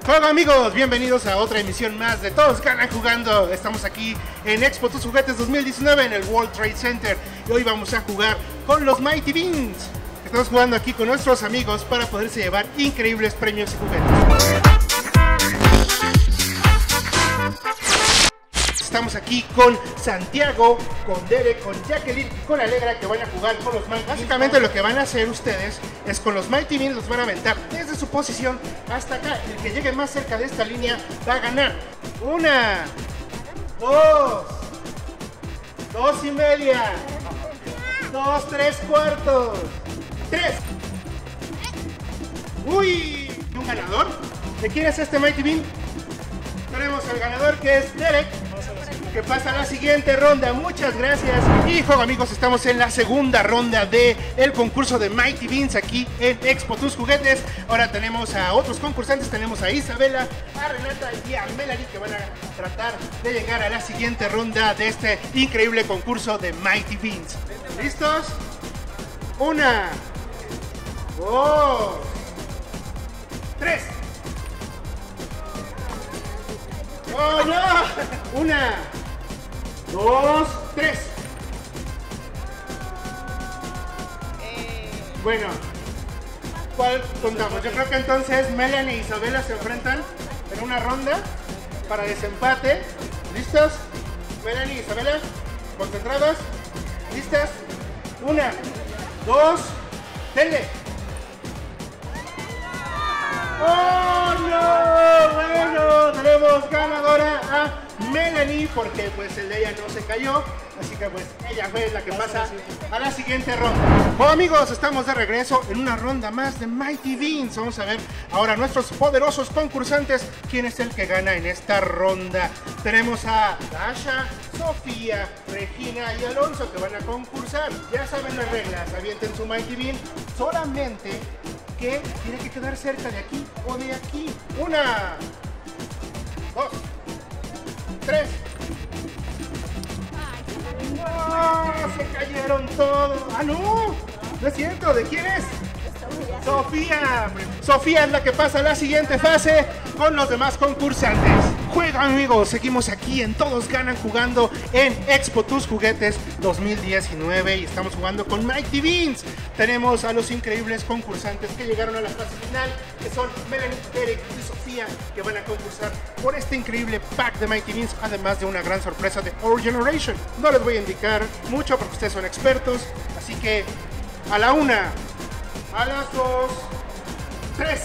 Hola amigos, bienvenidos a otra emisión más de Todos Ganan Jugando. Estamos aquí en Expo Tus Juguetes 2019 en el World Trade Center y hoy vamos a jugar con los Mighty Beanz. Estamos jugando aquí con nuestros amigos para poderse llevar increíbles premios y juguetes. Estamos aquí con Santiago, con Derek, con Jacqueline y con Alegra, que van a jugar con los Mighty Beanz. Básicamente lo que van a hacer ustedes es con los Mighty Beanz los van a aventar desde su posición hasta acá. El que llegue más cerca de esta línea va a ganar. 1, 2, 2 y media, 2, 3 cuartos, 3. ¡Uy! ¿Un ganador? ¿De quién es este Mighty Beanz? Tenemos al ganador, que es Derek, que pasa a la siguiente ronda. Muchas gracias. Y juego amigos, estamos en la segunda ronda del concurso de Mighty Beanz aquí en Expo Tus Juguetes. Ahora tenemos a otros concursantes, tenemos a Isabela, a Renata y a Melanie, que van a tratar de llegar a la siguiente ronda de este increíble concurso de Mighty Beanz. ¿Listos? 1, 2, 3. ¡Oh, no! 1, 2, 3. Bueno, ¿cuál contamos? Yo creo que entonces Melanie e Isabela se enfrentan en una ronda para desempate. ¿Listos? Melanie e Isabela, concentradas. ¿Listas? 1, 2, denle. ¡Oh, no! Bueno, tenemos ganadora a Melanie, porque pues el de ella no se cayó, así que pues ella fue la que pasa a la siguiente ronda. Bueno amigos, estamos de regreso en una ronda más de Mighty Beanz. Vamos a ver ahora nuestros poderosos concursantes, quién es el que gana en esta ronda. Tenemos a Dasha, Sofía, Regina y Alonso, que van a concursar. Ya saben las reglas, avienten su Mighty Beanz, solamente que tiene que quedar cerca de aquí o de aquí. 1, 2, 3. ¡No! Se cayeron todos. ¡Ah, no! No es cierto. ¿De quién es? Sofía. Sofía es la que pasa a la siguiente fase con los demás concursantes. Juega amigos, seguimos aquí en Todos Ganan Jugando en Expo Tus Juguetes 2019 y estamos jugando con Mighty Beanz. Tenemos a los increíbles concursantes que llegaron a la fase final, que son Melanie, Derek y Sofía, que van a concursar por este increíble pack de Mighty Beanz, además de una gran sorpresa de Our Generation. No les voy a indicar mucho porque ustedes son expertos, así que a la 1, a las 2, 3.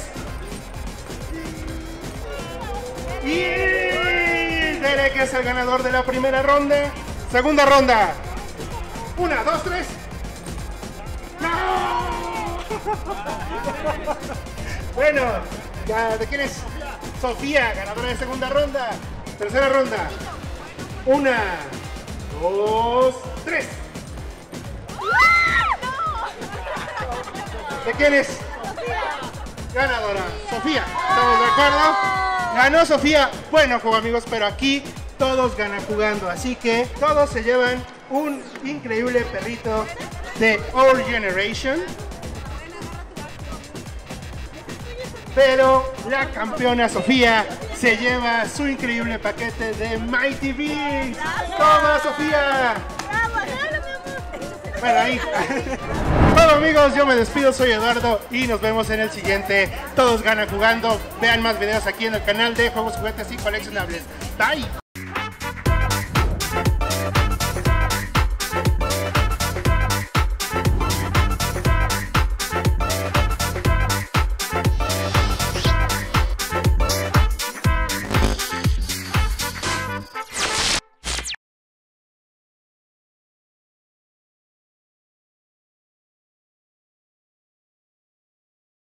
Y Derek es el ganador de la primera ronda. Segunda ronda. 1, 2, 3. ¡No! Bueno, ya, ¿de quién es? Sofía, ganadora de segunda ronda. Tercera ronda. 1, 2, 3. ¿De quién es? Ganadora, Sofía. ¿Estamos de acuerdo? Ganó Sofía. Bueno, juego amigos, pero aquí todos ganan jugando, así que todos se llevan un increíble perrito de Our Generation. Pero la campeona Sofía se lleva su increíble paquete de Mighty Beanz. ¡Toma, Sofía! Bueno, ahí. Bueno amigos, yo me despido, soy Eduardo y nos vemos en el siguiente Todos Ganan Jugando. Vean más videos aquí en el canal de Juegos, Juguetes y Coleccionables. Bye.